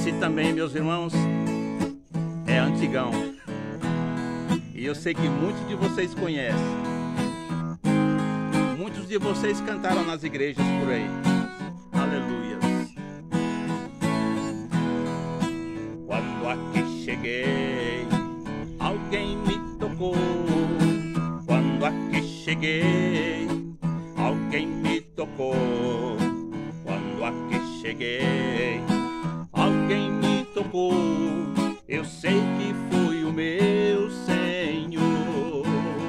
Esse também, meus irmãos, é antigão. E eu sei que muitos de vocês conhecem. Muitos de vocês cantaram nas igrejas por aí. Aleluia. Quando aqui cheguei, alguém me tocou. Quando aqui cheguei, alguém me tocou. Quando aqui cheguei, alguém me tocou. Eu sei que foi o meu Senhor.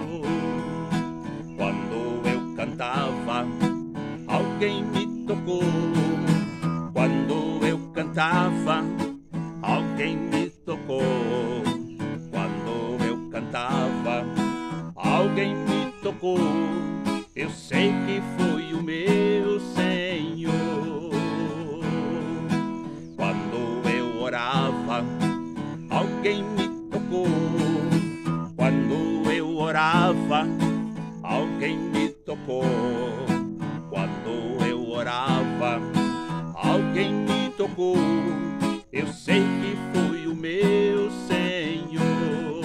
Quando eu cantava, alguém me tocou. Quando eu cantava, alguém me tocou. Quando eu cantava, alguém me tocou. Eu sei que foi o meu Senhor. Quando eu orava, alguém me tocou. Quando eu orava, alguém me tocou. Quando eu orava, alguém me tocou. Eu sei que foi o meu Senhor.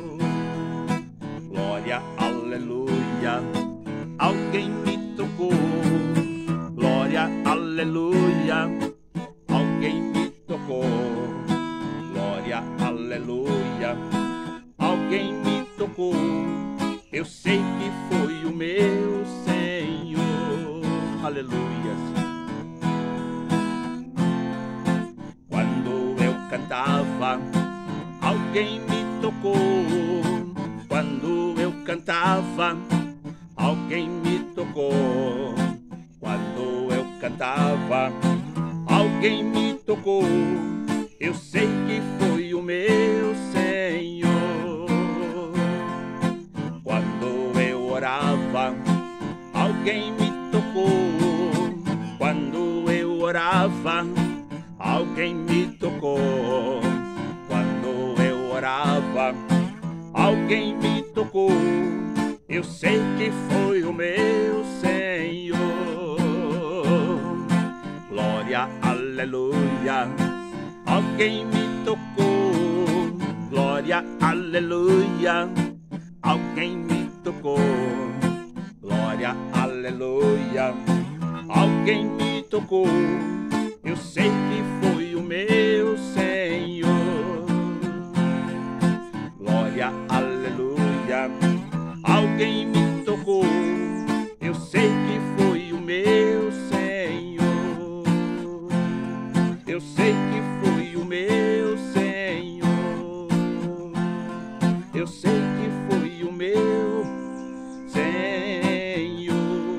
Glória, aleluia. Alguém me tocou. Glória, aleluia. Alguém me tocou. Glória, aleluia. Alguém me tocou. Eu sei que foi o meu Senhor. Aleluia. Quando eu cantava, alguém me tocou. Quando eu cantava, alguém me tocou. Quando eu cantava, alguém me tocou. Eu sei que foi o meu Senhor. Quando eu orava, alguém me tocou. Quando eu orava, alguém me tocou. Quando eu orava, alguém me tocou. Eu sei que foi o meu Senhor. Glória, aleluia. Alguém me tocou. Glória, aleluia. Alguém me tocou. Glória, aleluia. Alguém me tocou. Eu sei que foi o meu Senhor. Glória, aleluia. Alguém me tocou. Eu sei que foi o meu Senhor. Eu sei que foi o meu Senhor. Eu sei que foi o meu Senhor.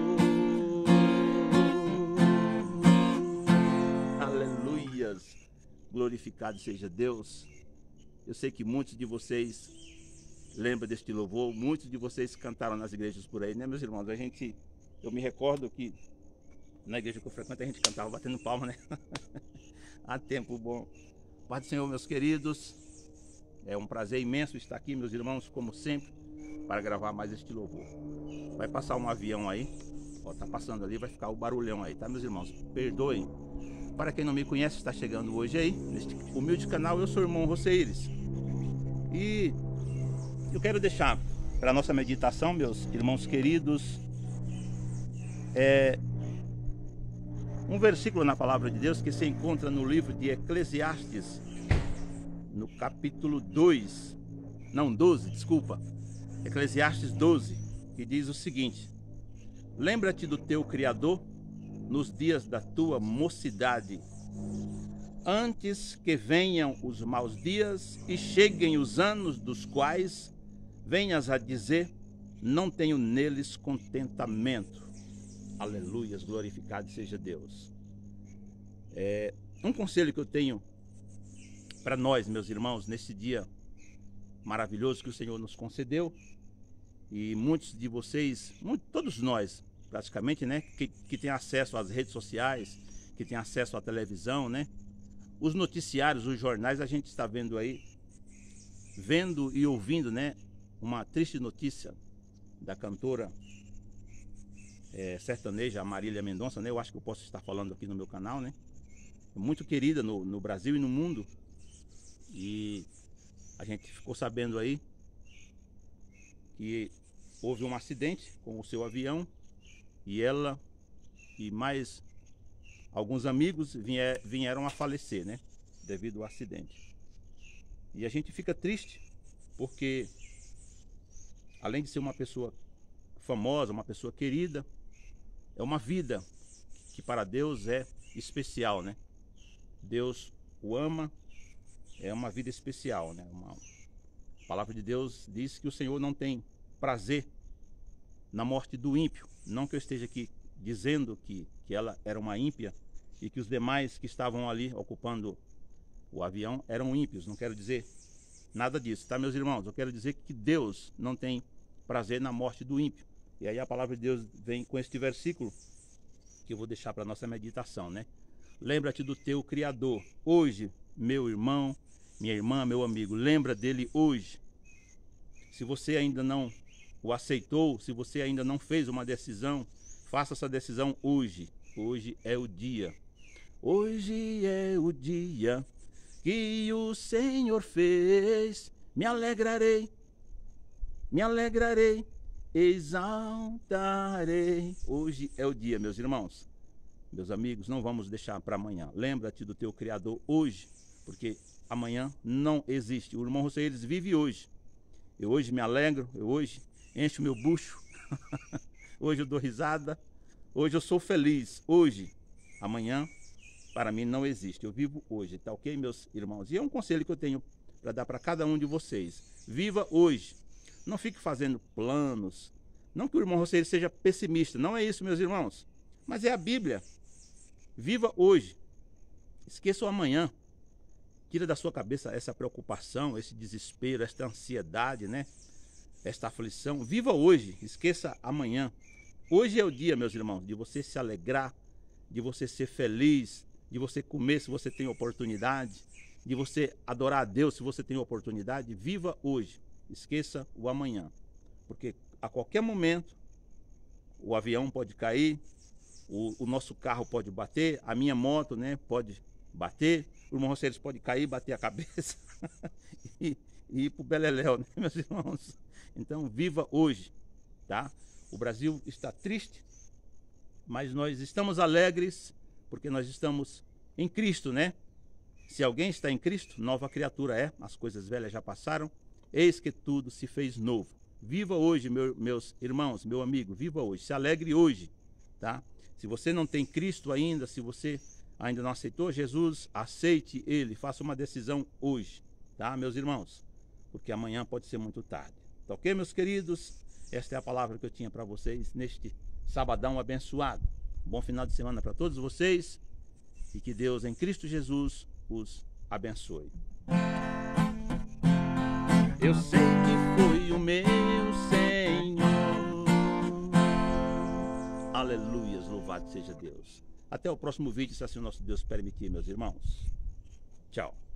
Aleluias. Glorificado seja Deus. Eu sei que muitos de vocês lembram deste louvor. Muitos de vocês cantaram nas igrejas por aí, né, meus irmãos? Eu me recordo que na igreja que eu frequento a gente cantava batendo palma, né? Há tempo bom. Pai do Senhor, meus queridos, é um prazer imenso estar aqui, meus irmãos, como sempre, para gravar mais este louvor. Vai passar um avião aí, ó, tá passando ali, vai ficar o barulhão aí, tá, meus irmãos? Perdoem. Para quem não me conhece, está chegando hoje aí, neste humilde canal, eu sou o irmão Roseires. E eu quero deixar para a nossa meditação, meus irmãos queridos, um versículo na palavra de Deus que se encontra no livro de Eclesiastes, no capítulo 12, desculpa, Eclesiastes 12, que diz o seguinte: lembra-te do teu Criador nos dias da tua mocidade, antes que venham os maus dias e cheguem os anos dos quais venhas a dizer, não tenho neles contentamento. Aleluias, glorificado seja Deus. Um conselho que eu tenho para nós, meus irmãos, nesse dia maravilhoso que o Senhor nos concedeu, e muitos de vocês, todos nós praticamente, né, que tem acesso às redes sociais, que tem acesso à televisão, né, os noticiários, os jornais, a gente está vendo aí, vendo e ouvindo, né, uma triste notícia da cantora sertaneja Marília Mendonça, né? Eu acho que eu posso estar falando aqui no meu canal, né? muito querida no Brasil e no mundo. E a gente ficou sabendo aí que houve um acidente com o seu avião e ela e mais alguns amigos vieram a falecer, né? Devido ao acidente. E a gente fica triste porque, além de ser uma pessoa famosa, uma pessoa querida, é uma vida que para Deus é especial, né? Deus o ama, é uma vida especial, né? A palavra de Deus diz que o Senhor não tem prazer na morte do ímpio. Não que eu esteja aqui dizendo que ela era uma ímpia e que os demais que estavam ali ocupando o avião eram ímpios. Não quero dizer nada disso, tá, meus irmãos? Eu quero dizer que Deus não tem prazer na morte do ímpio. E aí a palavra de Deus vem com este versículo que eu vou deixar para nossa meditação, né? Lembra-te do teu Criador hoje, meu irmão, minha irmã, meu amigo. Lembra dele hoje. Se você ainda não o aceitou, se você ainda não fez uma decisão, faça essa decisão hoje. Hoje é o dia. Hoje é o dia que o Senhor fez. Me alegrarei, exaltarei. Hoje é o dia, meus irmãos. Meus amigos, não vamos deixar para amanhã. Lembra-te do teu Criador hoje, porque amanhã não existe. O irmão Roseiros vive hoje. Eu hoje me alegro, eu hoje encho meu bucho. Hoje eu dou risada. Hoje eu sou feliz. Hoje, amanhã, para mim não existe. Eu vivo hoje, tá ok, meus irmãos? E é um conselho que eu tenho para dar para cada um de vocês. Viva hoje. Não fique fazendo planos. Não que o irmão Roseiros seja pessimista. Não é isso, meus irmãos. Mas é a Bíblia. Viva hoje. Esqueça o amanhã. Tira da sua cabeça essa preocupação, esse desespero, esta ansiedade, né? Esta aflição. Viva hoje. Esqueça amanhã. Hoje é o dia, meus irmãos, de você se alegrar, de você ser feliz, de você comer se você tem oportunidade, de você adorar a Deus se você tem oportunidade. Viva hoje. Esqueça o amanhã. Porque a qualquer momento o avião pode cair, o nosso carro pode bater, a minha moto, né, pode bater, o irmão Roseiros pode cair, bater a cabeça e ir pro beleléu, né, meus irmãos? Então, viva hoje, tá? O Brasil está triste, mas nós estamos alegres porque nós estamos em Cristo, né? Se alguém está em Cristo, nova criatura é, as coisas velhas já passaram, eis que tudo se fez novo. Viva hoje, meus irmãos, meu amigo, viva hoje, se alegre hoje, tá? Se você não tem Cristo ainda, se você ainda não aceitou Jesus, aceite Ele, faça uma decisão hoje, tá, meus irmãos? Porque amanhã pode ser muito tarde. Tá ok, meus queridos? Esta é a palavra que eu tinha para vocês neste sabadão abençoado. Bom final de semana para todos vocês e que Deus em Cristo Jesus os abençoe. Eu sei que foi o meu Senhor. Aleluias, louvado seja Deus. Até o próximo vídeo, se assim o nosso Deus permitir, meus irmãos. Tchau.